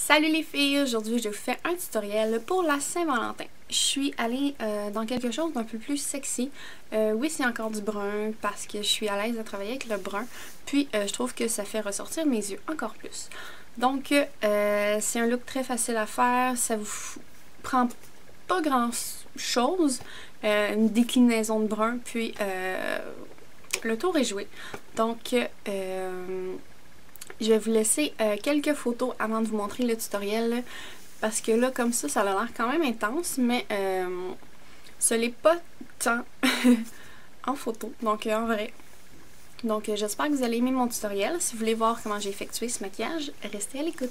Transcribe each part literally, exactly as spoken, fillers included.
Salut les filles, aujourd'hui je vous fais un tutoriel pour la Saint-Valentin. Je suis allée euh, dans quelque chose d'un peu plus sexy. Euh, oui, c'est encore du brun parce que je suis à l'aise de travailler avec le brun. Puis euh, je trouve que ça fait ressortir mes yeux encore plus. Donc euh, c'est un look très facile à faire, ça vous prend pas grand chose. Euh, une déclinaison de brun, puis euh, le tour est joué. Donc euh, je vais vous laisser euh, quelques photos avant de vous montrer le tutoriel parce que là, comme ça, ça a l'air quand même intense, mais euh, ce n'est pas tant en photo, donc euh, en vrai. Donc euh, j'espère que vous allez aimer mon tutoriel. Si vous voulez voir comment j'ai effectué ce maquillage, restez à l'écoute.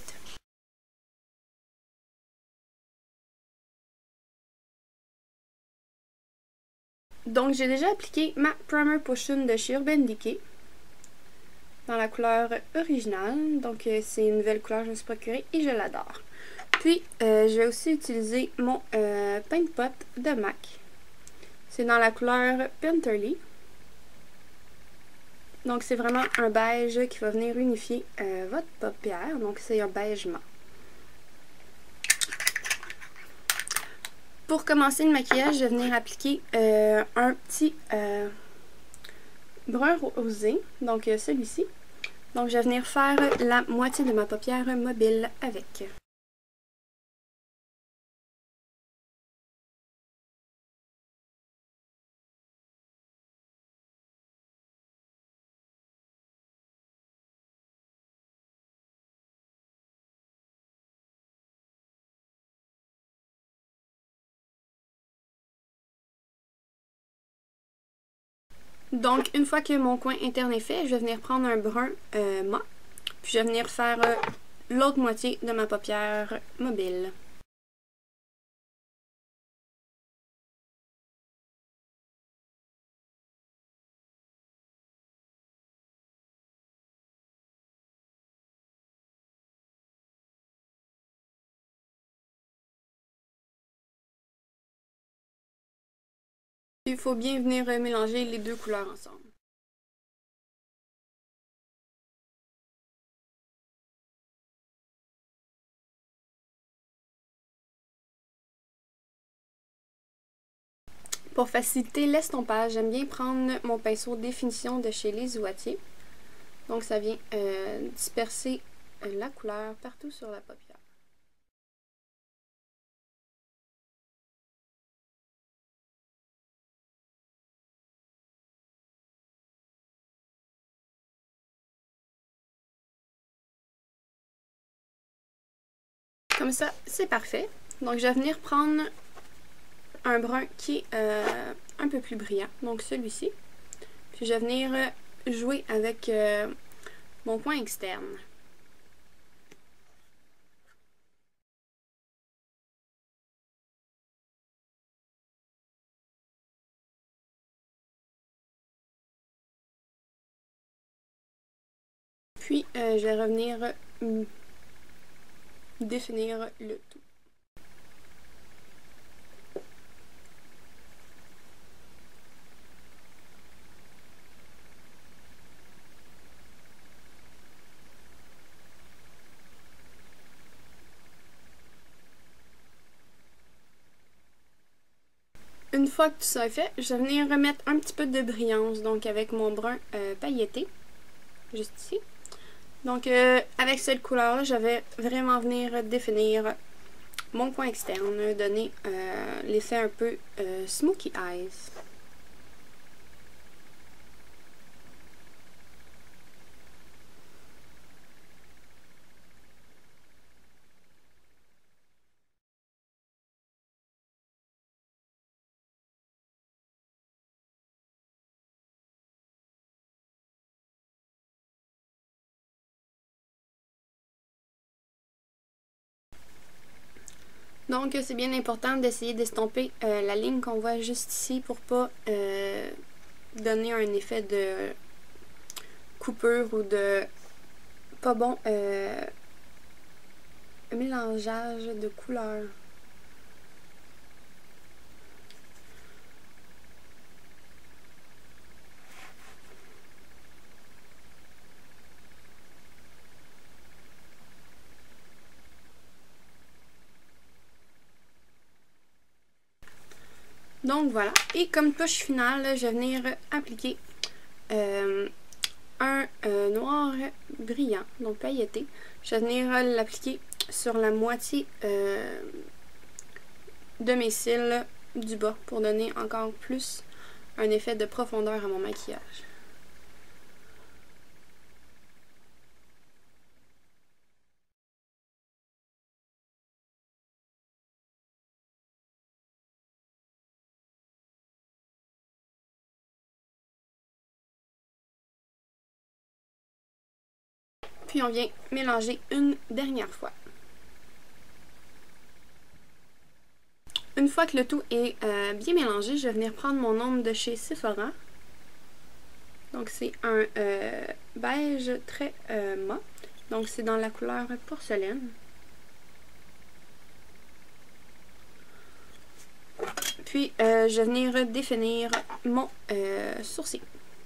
Donc j'ai déjà appliqué ma Primer Potion de chez Urban Decay dans la couleur originale. Donc euh, c'est une nouvelle couleur que je me suis procurée et je l'adore. Puis, euh, je vais aussi utiliser mon euh, Paint Pot de MAC. C'est dans la couleur Painterly. Donc, c'est vraiment un beige qui va venir unifier euh, votre paupière. Donc, c'est un beige mat. Pour commencer le maquillage, je vais venir appliquer euh, un petit euh, brun rosé. Donc, euh, celui-ci. Donc, je vais venir faire la moitié de ma paupière mobile avec. Donc, une fois que mon coin interne est fait, je vais venir prendre un brun euh, mat. Puis, je vais venir faire euh, l'autre moitié de ma paupière mobile. Il faut bien venir mélanger les deux couleurs ensemble. Pour faciliter l'estompage, j'aime bien prendre mon pinceau définition de chez Les Ouatiers. Donc ça vient euh, disperser la couleur partout sur la paupière. Comme ça, c'est parfait. Donc je vais venir prendre un brun qui est euh, un peu plus brillant, donc celui-ci. Puis je vais venir jouer avec euh, mon coin externe. Puis euh, je vais revenir euh, définir le tout. Une fois que tout ça est fait, je vais venir remettre un petit peu de brillance, donc avec mon brun euh, pailleté, juste ici. Donc euh, avec cette couleur-là, je vais vraiment venir définir mon coin externe, donner euh, l'effet un peu euh, smoky eyes. Donc c'est bien important d'essayer d'estomper euh, la ligne qu'on voit juste ici pour pas euh, donner un effet de coupure ou de pas bon euh, mélangeage de couleurs. Donc voilà, et comme touche finale, je vais venir appliquer euh, un euh, noir brillant, donc pailleté. Je vais venir l'appliquer sur la moitié euh, de mes cils du bas pour donner encore plus un effet de profondeur à mon maquillage. Puis on vient mélanger une dernière fois. Une fois que le tout est euh, bien mélangé, je vais venir prendre mon ombre de chez Sephora. Donc c'est un euh, beige très euh, mat. Donc c'est dans la couleur porcelaine. Puis euh, je vais venir définir mon euh, sourcil.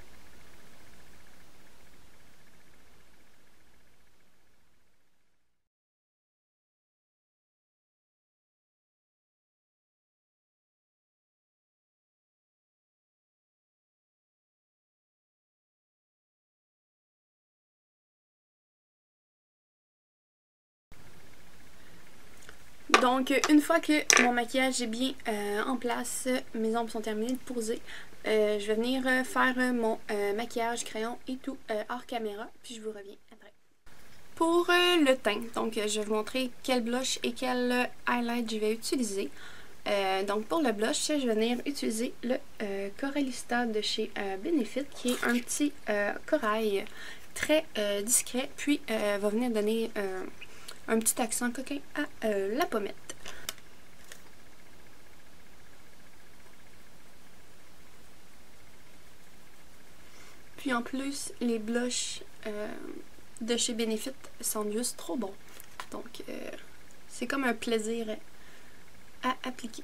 Donc, une fois que mon maquillage est bien euh, en place, mes ombres sont terminées de poser, euh, je vais venir faire mon euh, maquillage, crayon et tout euh, hors caméra, puis je vous reviens après. Pour euh, le teint, donc je vais vous montrer quel blush et quel highlight je vais utiliser. Euh, donc pour le blush, je vais venir utiliser le euh, Coralista de chez euh, Benefit, qui est un petit euh, corail très euh, discret, puis euh, va venir donner euh, un petit accent coquin à euh, la pommette. Puis en plus, les blushs euh, de chez Benefit sont juste trop bons. Donc euh, c'est comme un plaisir à appliquer.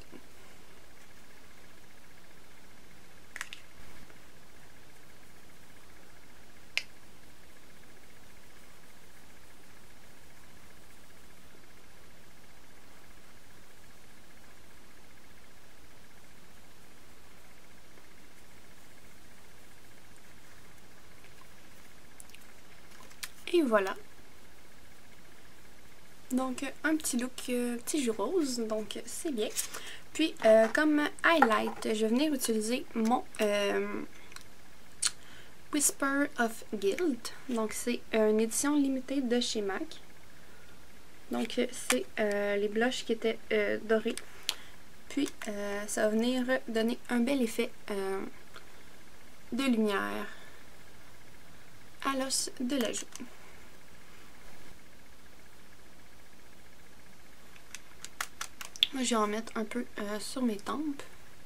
Et voilà. Donc un petit look euh, petit jus rose, donc c'est bien. Puis euh, comme highlight, je vais venir utiliser mon euh, Whisper of Guilt. Donc c'est euh, une édition limitée de chez MAC. Donc c'est euh, les blushs qui étaient euh, dorés. Puis euh, ça va venir donner un bel effet euh, de lumière à l'os de la joue. Moi, je vais en mettre un peu euh, sur mes tempes.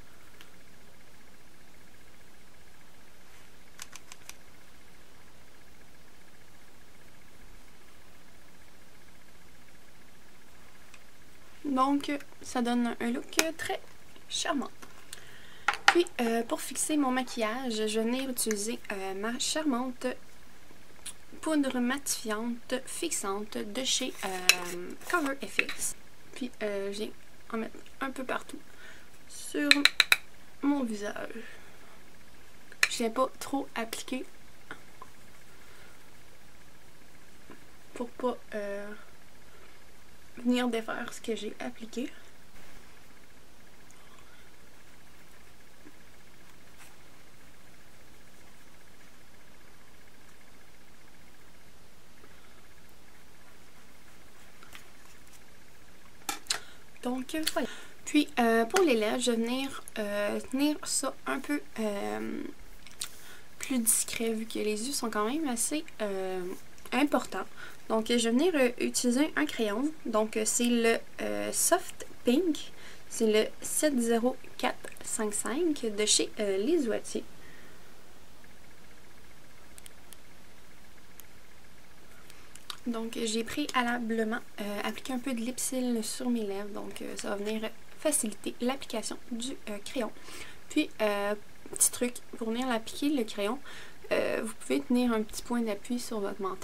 Donc, ça donne un look très charmant. Puis, euh, pour fixer mon maquillage, je vais venir utiliser euh, ma charmante poudre matifiante fixante de chez euh, Cover F X. Puis, euh, je viens en mettre un peu partout sur mon visage. Je viens pas trop appliquer pour pas euh, venir défaire ce que j'ai appliqué. Donc voilà. Puis euh, pour les lèvres, je vais venir euh, tenir ça un peu euh, plus discret vu que les yeux sont quand même assez euh, importants. Donc je vais venir euh, utiliser un crayon. Donc c'est le euh, Soft Pink. C'est le sept zéro quatre cinq cinq de chez euh, Les Oitiers. Donc j'ai préalablement euh, appliqué un peu de lipsil sur mes lèvres. Donc euh, ça va venir faciliter l'application du euh, crayon. Puis euh, petit truc, pour venir l'appliquer le crayon, euh, vous pouvez tenir un petit point d'appui sur votre menton.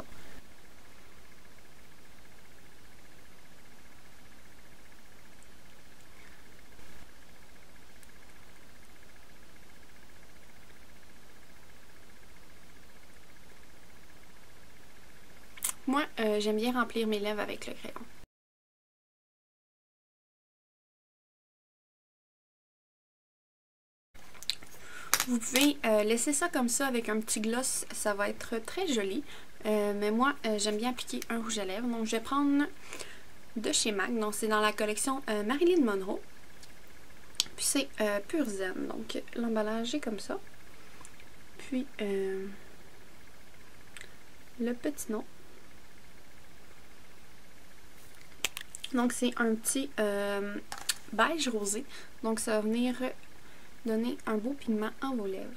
moi, euh, j'aime bien remplir mes lèvres avec le crayon. Vous pouvez euh, laisser ça comme ça avec un petit gloss, ça va être très joli. Euh, mais moi, euh, j'aime bien appliquer un rouge à lèvres. Donc, je vais prendre de chez M A C. Donc, c'est dans la collection euh, Marilyn Monroe. Puis, c'est euh, Pur Zen. Donc, l'emballage est comme ça. Puis, euh, le petit nom. Donc, c'est un petit euh, beige rosé. Donc, ça va venir donner un beau pigment à vos lèvres.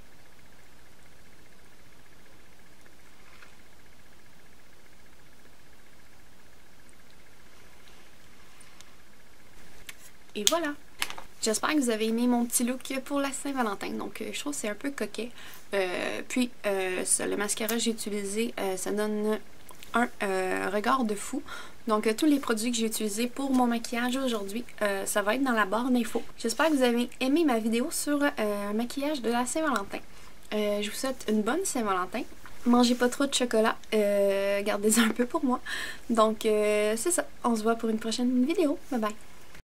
Et voilà! J'espère que vous avez aimé mon petit look pour la Saint-Valentin. Donc, euh, je trouve que c'est un peu coquet. Euh, puis, euh, ça, le mascara que j'ai utilisé, euh, ça donne un euh, regard de fou. Donc, euh, tous les produits que j'ai utilisés pour mon maquillage aujourd'hui, euh, ça va être dans la barre d'infos. J'espère que vous avez aimé ma vidéo sur euh, un maquillage de la Saint-Valentin. Euh, je vous souhaite une bonne Saint-Valentin. Mangez pas trop de chocolat. Euh, gardez-en un peu pour moi. Donc, euh, c'est ça. On se voit pour une prochaine vidéo. Bye bye!